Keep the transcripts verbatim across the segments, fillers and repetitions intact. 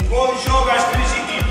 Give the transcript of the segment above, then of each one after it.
Bom jogo às três equipas.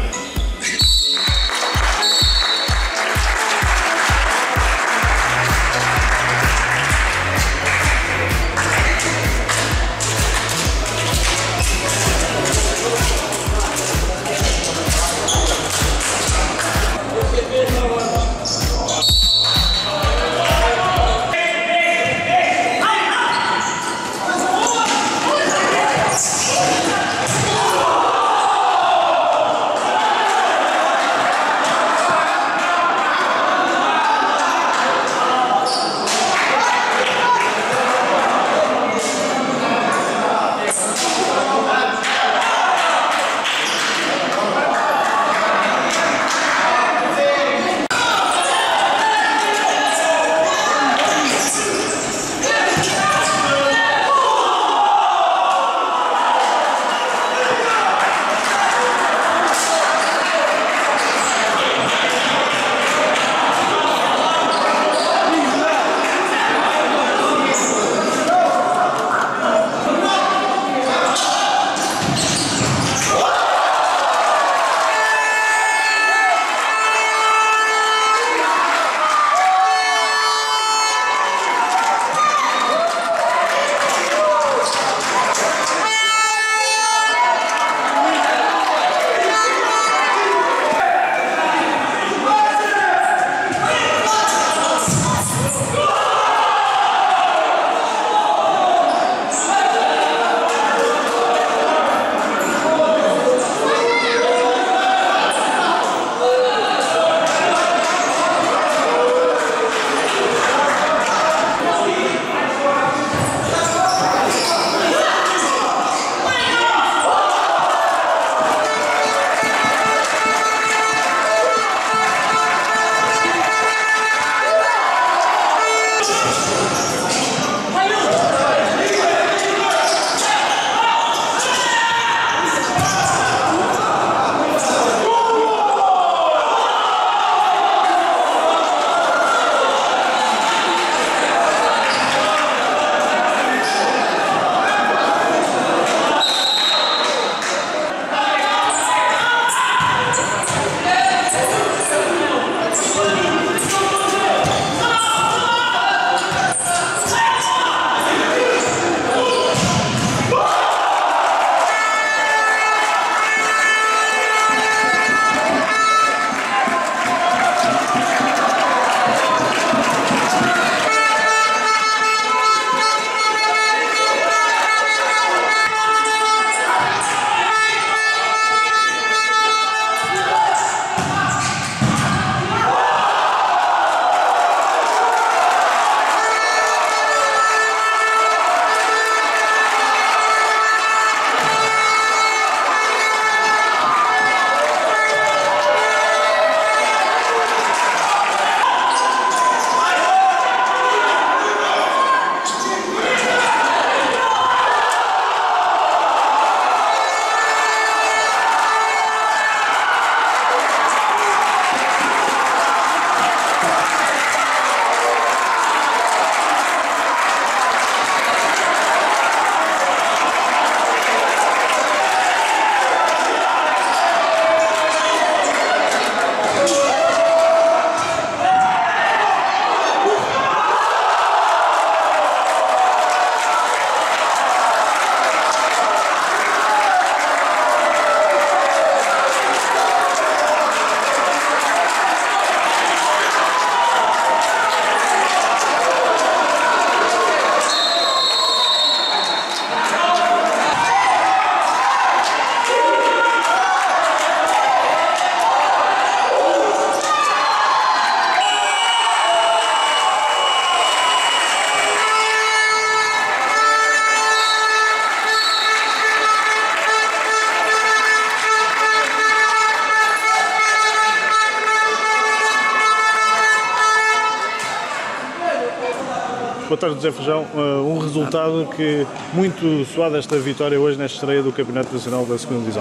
Boa tarde, José Feijão. Uh, um resultado que muito suado esta vitória hoje nesta estreia do Campeonato Nacional da segunda Divisão.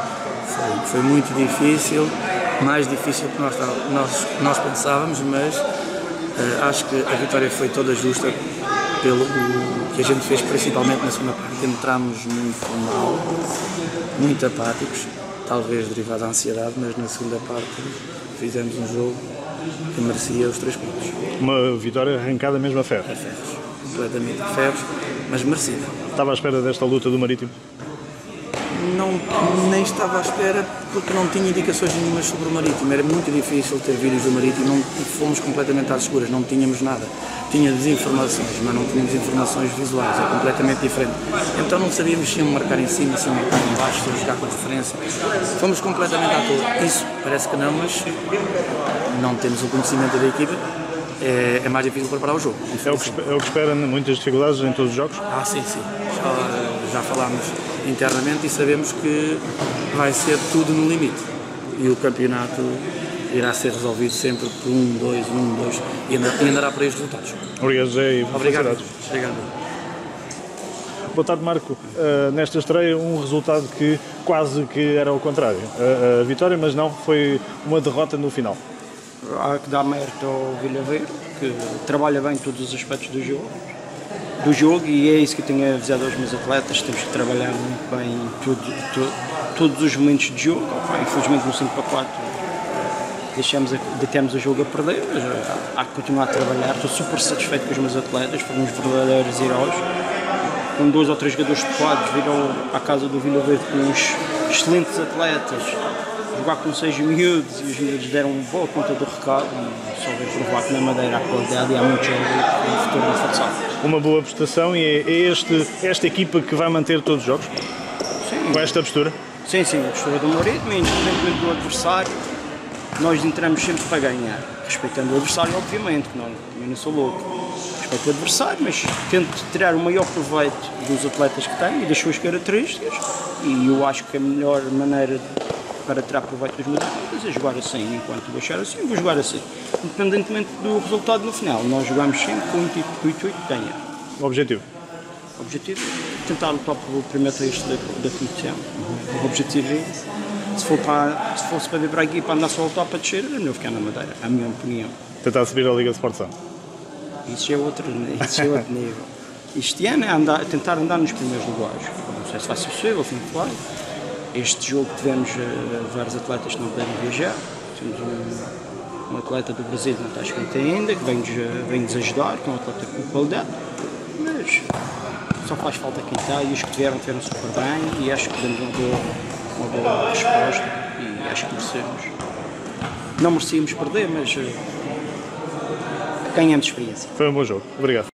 Foi, foi muito difícil, mais difícil do que nós, nós, nós pensávamos, mas uh, acho que a vitória foi toda justa pelo que a gente fez, principalmente na segunda parte. Entramos muito mal, muito apáticos. talvez derivado da ansiedade, mas na segunda parte fizemos um jogo que merecia os três pontos. Uma vitória arrancada mesmo a ferro. A ferros, completamente a ferros, mas merecida. Estava à espera desta luta do Marítimo? Não, nem estava à espera porque não tinha indicações nenhumas sobre o Marítimo. Era muito difícil ter vídeos do Marítimo, não, fomos completamente às escuras, não tínhamos nada. Tinha desinformações, mas não tínhamos informações visuais, é completamente diferente. Então não sabíamos se iam marcar em cima, se iam marcar em baixo, se iam jogar com referência. Fomos completamente à toa. Isso parece que não, mas não temos o conhecimento da equipa. É, é mais difícil preparar o jogo. É o, que, é o que espera muitas dificuldades em todos os jogos? Ah, sim, sim. Já, já falámos internamente e sabemos que vai ser tudo no limite. E o campeonato irá ser resolvido sempre por um, dois, um, dois e andará por aí os resultados. Obrigado, José, e Obrigado. felicidades. Obrigado. Boa tarde, Marco. Uh, nesta estreia, um resultado que quase que era ao contrário. A, a vitória, mas não, foi uma derrota no final. Há que dar mérito ao Villaverde, que trabalha bem todos os aspectos do jogo, do jogo e é isso que eu tenho avisado aos meus atletas, temos que trabalhar muito bem tudo, tudo, todos os momentos de jogo. Infelizmente no cinco para quatro deixamos, detemos o jogo a perder, mas há que continuar a trabalhar. Estou super satisfeito com os meus atletas, foram uns verdadeiros heróis. Com dois ou três jogadores topados, viram à casa do Villaverde com uns excelentes atletas, jogar com seis miúdos e os miúdos deram boa conta do recado e só veio provar que na Madeira há qualidade e há muito jogo no futuro no futsal. Uma boa prestação e é, é este, esta equipa que vai manter todos os jogos? Sim. Com esta postura? Sim, sim, a postura do Marítimo, independentemente do adversário, nós entramos sempre para ganhar, respeitando o adversário, obviamente, que não, eu não sou louco. Respeito o adversário, mas tento tirar o maior proveito dos atletas que tenho e das suas características e eu acho que a melhor maneira para tirar proveito dos meus atletas é jogar assim. Enquanto eu achar assim, vou jogar assim. Independentemente do resultado no final, nós jogamos sempre com o intuito de ganhar. O objetivo? O objetivo é tentar lutar pelo primeiro texto da, da competição. O objetivo é, se, for para, se fosse para vir para aqui para andar só a lutar para descer, é melhor ficar na Madeira, a minha opinião. Tentar subir a Liga de Sportção? Isso é outro, isso é outro nível. Este ano é andar, tentar andar nos primeiros lugares. Não sei se vai ser possível, fim de claro. Este jogo tivemos uh, vários atletas que não puderam viajar. Temos um, um atleta do Brasil que não está escrito ainda, que vem-nos vem ajudar, que é um atleta com qualidade. Mas só faz falta quem está e os que tiveram, tiveram super bem e acho que demos uma boa, uma boa resposta e acho que merecemos. Não merecíamos perder, mas uh, ganhamos experiência. Foi um bom jogo. Obrigado.